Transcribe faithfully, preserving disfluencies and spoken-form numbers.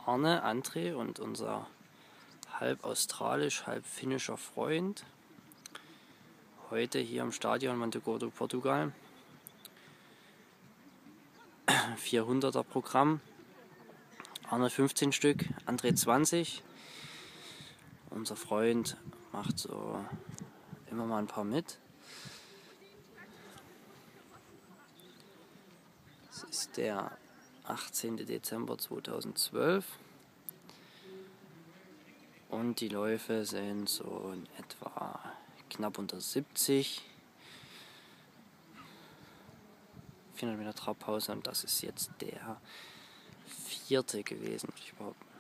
Arne, André und unser halb australisch, halb finnischer Freund. Heute hier im Stadion Monte Gordo, Portugal. vierhunderter Programm. Arne fünfzehn Stück, André zwanzig. Unser Freund macht so immer mal ein paar mit. Es ist der achtzehnten Dezember zweitausendzwölf. Und die Läufe sind so in etwa knapp unter siebzig. vierhundert Meter Trabpause, und das ist jetzt der vierte gewesen, würde ich behaupten.